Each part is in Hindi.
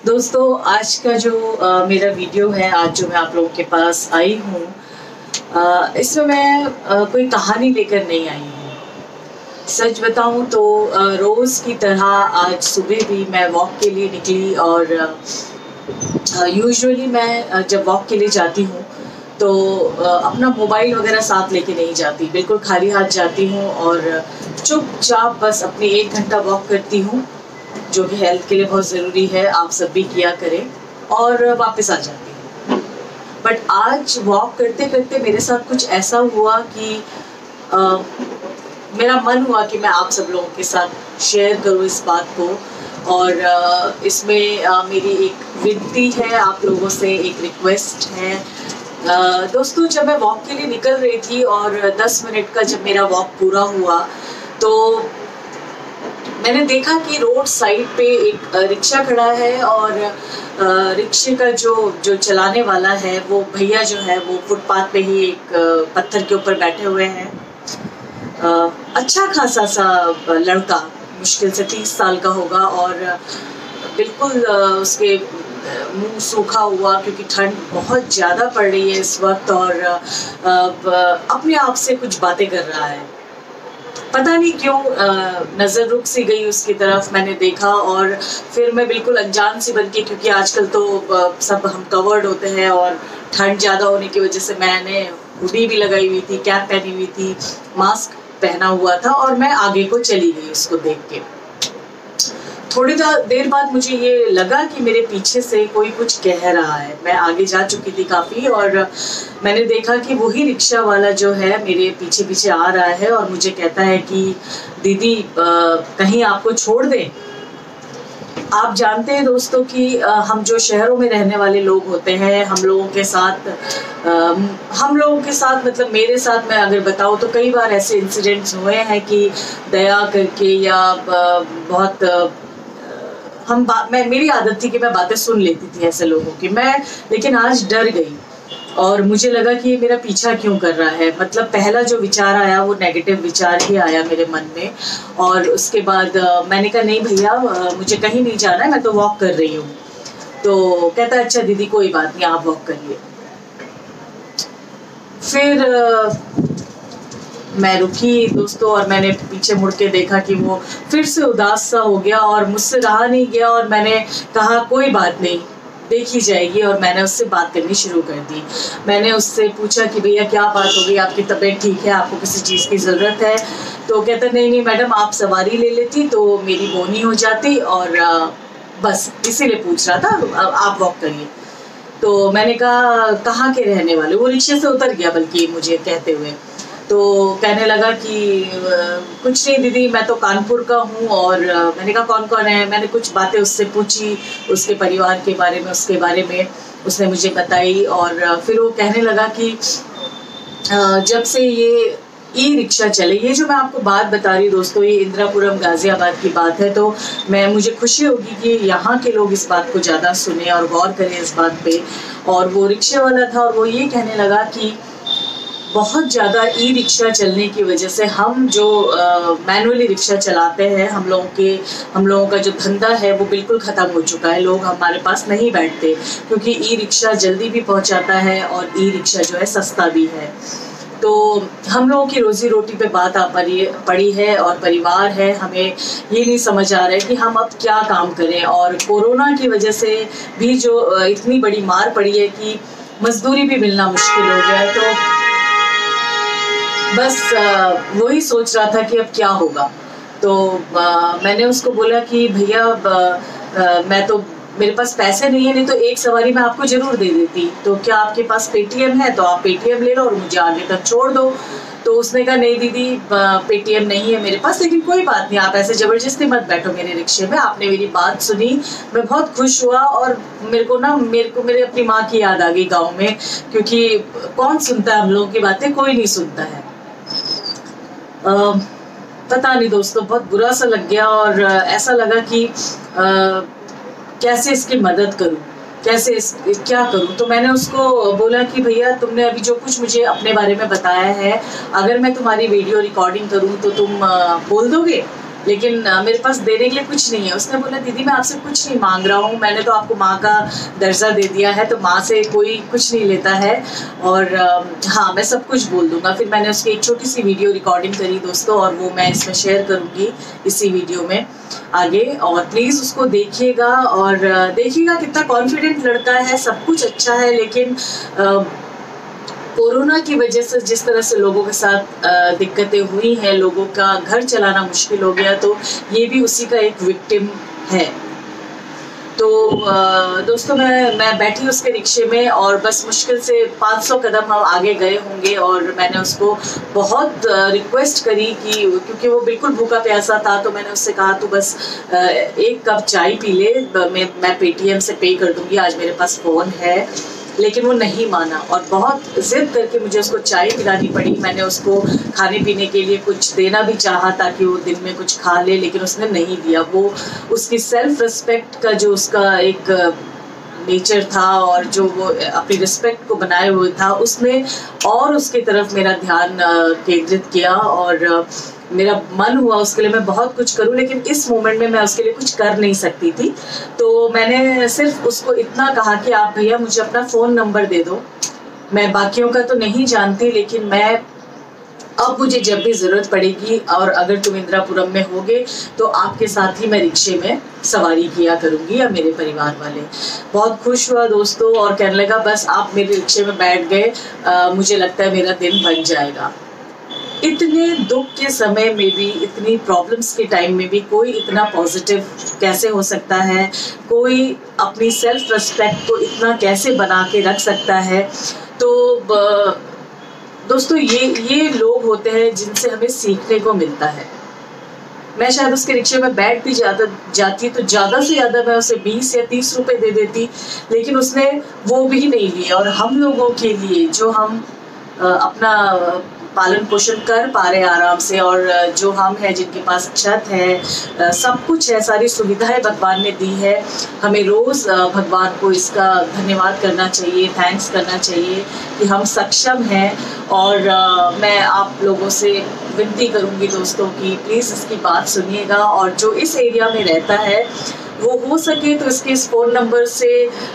दोस्तों, आज का जो मेरा वीडियो है, आज जो मैं आप लोगों के पास आई हूँ, इसमें मैं कोई कहानी लेकर नहीं आई हूँ। सच बताऊँ तो रोज़ की तरह आज सुबह भी मैं वॉक के लिए निकली और यूजुअली मैं जब वॉक के लिए जाती हूँ तो अपना मोबाइल वगैरह साथ लेके नहीं जाती, बिल्कुल खाली हाथ जाती हूँ और चुपचाप बस अपनी 1 घंटा वॉक करती हूँ, जो कि हेल्थ के लिए बहुत ज़रूरी है, आप सब भी किया करें, और वापस आ जाती हूँ। बट आज वॉक करते करते मेरे साथ कुछ ऐसा हुआ कि मेरा मन हुआ कि मैं आप सब लोगों के साथ शेयर करूँ इस बात को। और इसमें मेरी एक विनती है आप लोगों से, एक रिक्वेस्ट है। दोस्तों, जब मैं वॉक के लिए निकल रही थी और 10 मिनट का जब मेरा वॉक पूरा हुआ तो मैंने देखा कि रोड साइड पे एक रिक्शा खड़ा है और रिक्शे का जो चलाने वाला है वो भैया जो है वो फुटपाथ पे ही एक पत्थर के ऊपर बैठे हुए हैं। अच्छा खासा सा लड़का, मुश्किल से 30 साल का होगा और बिल्कुल उसके मुंह सूखा हुआ क्योंकि ठंड बहुत ज़्यादा पड़ रही है इस वक्त, और अपने आप से कुछ बातें कर रहा है। पता नहीं क्यों नज़र रुक सी गई उसकी तरफ, मैंने देखा और फिर मैं बिल्कुल अनजान सी बन के, क्योंकि आजकल तो सब हम कवर्ड होते हैं और ठंड ज़्यादा होने की वजह से मैंने हुडी भी लगाई हुई थी, कैप पहनी हुई थी, मास्क पहना हुआ था और मैं आगे को चली गई उसको देख के। थोड़ी देर बाद मुझे ये लगा कि मेरे पीछे से कोई कुछ कह रहा है। मैं आगे जा चुकी थी काफ़ी और मैंने देखा कि वही रिक्शा वाला जो है मेरे पीछे पीछे आ रहा है और मुझे कहता है कि दीदी कहीं आपको छोड़ दें। आप जानते हैं दोस्तों कि हम जो शहरों में रहने वाले लोग होते हैं, हम लोगों के साथ मतलब मेरे साथ मैं अगर बताऊँ तो कई बार ऐसे इंसिडेंट्स हुए हैं कि दया करके या बहुत मेरी आदत थी कि मैं बातें सुन लेती थी ऐसे लोगों की, लेकिन आज डर गई और मुझे लगा कि ये मेरा पीछा क्यों कर रहा है। मतलब पहला जो विचार आया वो नेगेटिव विचार ही आया मेरे मन में, और उसके बाद मैंने कहा नहीं भैया, मुझे कहीं नहीं जाना है, मैं तो वॉक कर रही हूँ। तो कहता अच्छा दीदी कोई बात नहीं, आप वॉक करिए। फिर मैं रुकी दोस्तों और मैंने पीछे मुड़ के देखा कि वो फिर से उदास सा हो गया और मुझसे रहा नहीं गया और मैंने कहा कोई बात नहीं, देखी जाएगी, और मैंने उससे बात करनी शुरू कर दी। मैंने उससे पूछा कि भैया क्या बात हो गई, आपकी तबीयत ठीक है, आपको किसी चीज़ की ज़रूरत है? तो कहता नहीं मैडम, आप सवारी ले लेती तो मेरी बोनी हो जाती और बस इसीलिए पूछ रहा था, आप वॉक करिए। तो मैंने कहा कहाँ के रहने वाले? वो रिक्शे से उतर गया बल्कि मुझे कहते हुए, तो कहने लगा कि कुछ नहीं दीदी, मैं तो कानपुर का हूँ। और मैंने कहा कौन कौन है? मैंने कुछ बातें उससे पूछी, उसके परिवार के बारे में, उसके बारे में उसने मुझे बताई। और फिर वो कहने लगा कि जब से ये ई रिक्शा चले, ये जो मैं आपको बात बता रही दोस्तों, ये इंदिरापुरम गाज़ियाबाद की बात है, तो मुझे खुशी होगी कि यहाँ के लोग इस बात को ज़्यादा सुने और गौर करें इस बात पे। और वो रिक्शे वाला था और वो ये कहने लगा कि बहुत ज़्यादा ई रिक्शा चलने की वजह से हम जो मैनुअली रिक्शा चलाते हैं, हम लोगों का जो धंधा है वो बिल्कुल ख़त्म हो चुका है। लोग हमारे पास नहीं बैठते क्योंकि ई रिक्शा जल्दी भी पहुंचाता है और ई रिक्शा जो है सस्ता भी है। तो हम लोगों की रोज़ी रोटी पे बात पड़ी है और परिवार है, हमें ये नहीं समझ आ रहा है कि हम अब क्या काम करें। और कोरोना की वजह से भी जो इतनी बड़ी मार पड़ी है कि मजदूरी भी मिलना मुश्किल हो गया है। तो बस वही सोच रहा था कि अब क्या होगा। तो मैंने उसको बोला कि भैया मेरे पास पैसे नहीं है, नहीं तो एक सवारी मैं आपको ज़रूर दे देती। तो क्या आपके पास पेटीएम है? तो आप पेटीएम ले लो और मुझे आगे तक छोड़ दो। तो उसने कहा नहीं दीदी, पेटीएम नहीं है मेरे पास, लेकिन कोई बात नहीं, आप ऐसे ज़बरदस्ती मत बैठो मेरे रिक्शे में। आपने मेरी बात सुनी, मैं बहुत खुश हुआ और मेरे को मेरे अपनी माँ की याद आ गई गाँव में, क्योंकि कौन सुनता है हम लोगों की बातें? कोई नहीं सुनता है। पता नहीं दोस्तों, बहुत बुरा सा लग गया और ऐसा लगा कि कैसे इसकी मदद करूं, क्या करूं। तो मैंने उसको बोला कि भैया, तुमने अभी जो कुछ मुझे अपने बारे में बताया है, अगर मैं तुम्हारी वीडियो रिकॉर्डिंग करूं तो तुम बोल दोगे? लेकिन मेरे पास देने के लिए कुछ नहीं है। उसने बोला दीदी मैं आपसे कुछ नहीं मांग रहा हूँ, मैंने तो आपको माँ का दर्जा दे दिया है, तो माँ से कोई कुछ नहीं लेता है, और हाँ मैं सब कुछ बोल दूंगा। फिर मैंने उसकी एक छोटी सी वीडियो रिकॉर्डिंग करी दोस्तों, और वो मैं इसमें शेयर करूँगी इसी वीडियो में आगे, और प्लीज़ उसको देखिएगा और देखिएगा कितना कॉन्फिडेंट लड़का है, सब कुछ अच्छा है, लेकिन कोरोना की वजह से जिस तरह से लोगों के साथ दिक्कतें हुई हैं, लोगों का घर चलाना मुश्किल हो गया, तो ये भी उसी का एक विक्टिम है। तो दोस्तों मैं बैठी उसके रिक्शे में और बस मुश्किल से 500 कदम हम आगे गए होंगे, और मैंने उसको बहुत रिक्वेस्ट करी कि, क्योंकि वो बिल्कुल भूखा प्यासा था, तो मैंने उससे कहा तू बस एक कप चाय पी ले, मैं पेटीएम से पे कर दूंगी, आज मेरे पास फ़ोन है। लेकिन वो नहीं माना और बहुत जिद करके मुझे उसको चाय पिलानी पड़ी। मैंने उसको खाने पीने के लिए कुछ देना भी चाहा ताकि वो दिन में कुछ खा ले, लेकिन उसने नहीं दिया। वो उसकी सेल्फ रिस्पेक्ट का जो उसका एक नेचर था और जो वो अपनी रिस्पेक्ट को बनाए हुए था, उसने और उसकी तरफ मेरा ध्यान केंद्रित किया, और मेरा मन हुआ उसके लिए मैं बहुत कुछ करूं, लेकिन इस मोमेंट में मैं उसके लिए कुछ कर नहीं सकती थी। तो मैंने सिर्फ उसको इतना कहा कि आप भैया मुझे अपना फ़ोन नंबर दे दो, मैं बाकियों का तो नहीं जानती, लेकिन मैं अब मुझे जब भी ज़रूरत पड़ेगी और अगर तुम इंदिरापुरम में होगे तो आपके साथ ही मैं रिक्शे में सवारी किया करूँगी या मेरे परिवार वाले। बहुत खुश हुआ दोस्तों और कहने लगा बस आप मेरे रिक्शे में बैठ गए, मुझे लगता है मेरा दिन बन जाएगा। इतने दुख के समय में भी, इतनी प्रॉब्लम्स के टाइम में भी कोई इतना पॉजिटिव कैसे हो सकता है, कोई अपनी सेल्फ रिस्पेक्ट को इतना कैसे बना के रख सकता है। तो दोस्तों ये लोग होते हैं जिनसे हमें सीखने को मिलता है। मैं शायद उसके रिक्शे में बैठ भी जाती तो ज़्यादा से ज़्यादा मैं उसे 20 या 30 रुपए दे देती, लेकिन उसने वो भी नहीं लिए। और हम लोगों के लिए जो हम अपना पालन पोषण कर पा रहे आराम से, और जो हम हैं जिनके पास छत है, सब कुछ है, सारी सुविधाएं भगवान ने दी है, हमें रोज़ भगवान को इसका धन्यवाद करना चाहिए, थैंक्स करना चाहिए कि हम सक्षम हैं। और मैं आप लोगों से विनती करूंगी दोस्तों कि प्लीज़ इसकी बात सुनिएगा, और जो इस एरिया में रहता है वो हो सके तो इसके इस फ़ोन नंबर से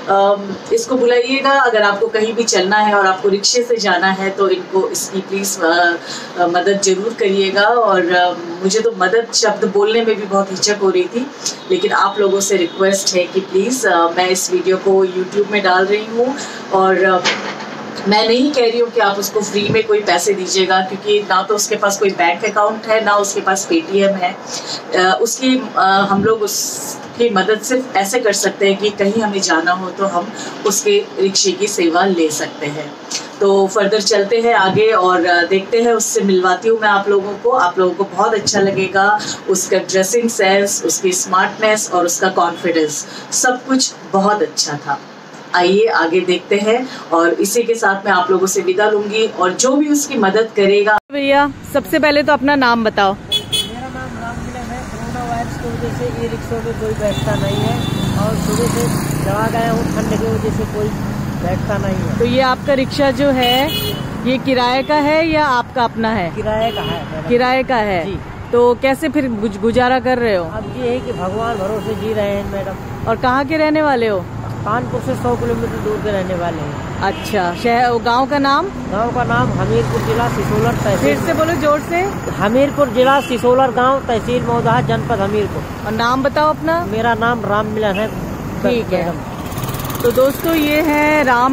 इसको बुलाइएगा। अगर आपको कहीं भी चलना है और आपको रिक्शे से जाना है तो इनको इसकी प्लीज़ मदद ज़रूर करिएगा। और मुझे तो मदद शब्द बोलने में भी बहुत हिचक हो रही थी, लेकिन आप लोगों से रिक्वेस्ट है कि प्लीज़ मैं इस वीडियो को यूट्यूब में डाल रही हूँ, और मैं नहीं कह रही हूँ कि आप उसको फ्री में कोई पैसे दीजिएगा, क्योंकि ना तो उसके पास कोई बैंक अकाउंट है, ना उसके पास पेटीएम है। उसकी हम लोग उसकी मदद सिर्फ ऐसे कर सकते हैं कि कहीं हमें जाना हो तो हम उसके रिक्शे की सेवा ले सकते हैं। तो फर्दर चलते हैं आगे और देखते हैं, उससे मिलवाती हूँ मैं आप लोगों को। आप लोगों को बहुत अच्छा लगेगा, उसका ड्रेसिंग सेंस, उसकी स्मार्टनेस और उसका कॉन्फिडेंस, सब कुछ बहुत अच्छा था। आइए आगे देखते हैं, और इसी के साथ मैं आप लोगों से विदा लूंगी, और जो भी उसकी मदद करेगा। भैया सबसे पहले तो अपना नाम बताओ। मेरा नाम राम मिलन है। कोरोना वायरस की वजह से ई रिक्शों में कोई बैठता नहीं है, और सुबह से दवा गया हूँ, ठंड की वजह से कोई बैठता नहीं है। तो ये आपका रिक्शा जो है ये किराए का है या आपका अपना है? किराए का है। किराए का है जी। तो कैसे फिर गुजारा कर रहे हो? अब ये है कि भगवान भरोसे जी रहे हैं मैडम। और कहाँ के रहने वाले हो? कानपुर से 100 किलोमीटर दूर के रहने वाले हैं। अच्छा, शहर गांव का नाम? गांव का नाम हमीरपुर जिला सिसोलर तहसील। फिर से बोलो जोर से। हमीरपुर जिला सिसोलर गांव, तहसील मौदाहा, जनपद हमीरपुर। और नाम बताओ अपना। मेरा नाम राम मिलन है। ठीक है। तो दोस्तों ये है राम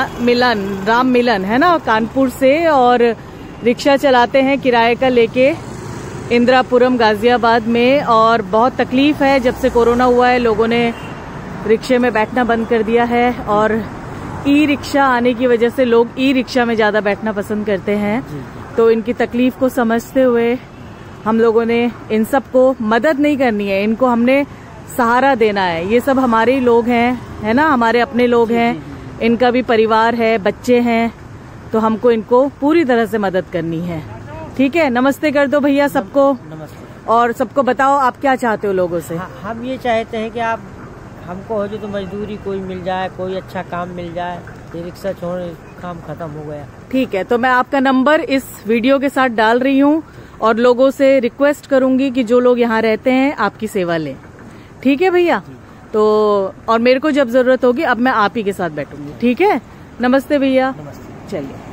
मिलन है ना, कानपुर से, और रिक्शा चलाते हैं किराए का लेके इंदिरापुरम गाजियाबाद में। और बहुत तकलीफ है, जब से कोरोना हुआ है लोगों ने रिक्शे में बैठना बंद कर दिया है, और ई रिक्शा आने की वजह से लोग ई रिक्शा में ज़्यादा बैठना पसंद करते हैं। तो इनकी तकलीफ को समझते हुए हम लोगों ने इन सब को मदद नहीं करनी है, इनको हमने सहारा देना है। ये सब हमारे ही लोग हैं, है ना, हमारे अपने लोग हैं, इनका भी परिवार है, बच्चे हैं, तो हमको इनको पूरी तरह से मदद करनी है। ठीक है, नमस्ते कर दो भैया सबको। नमस्ते। और सबको बताओ आप क्या चाहते हो लोगों से? हम ये चाहते हैं कि आप हमको हो जो तो मजदूरी कोई मिल जाए, कोई अच्छा काम मिल जाए। ये रिक्शा छोड़ काम खत्म हो गया। ठीक है, तो मैं आपका नंबर इस वीडियो के साथ डाल रही हूँ, और लोगों से रिक्वेस्ट करूंगी कि जो लोग यहाँ रहते हैं आपकी सेवा लें। ठीक है भैया? तो और मेरे को जब जरूरत होगी अब मैं आप ही के साथ बैठूंगी। ठीक है? नमस्ते भैया। नमस्ते। चलिए।